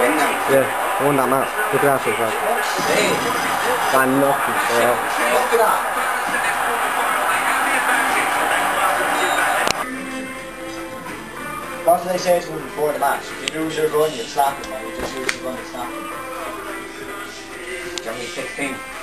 Yeah, I want that map. Look at that so far. I'm knocking for Look at that. What did they say to him before the match? If you lose your gun, you slap him, and you just use your gun to slap him. Do you want me to pick a thing?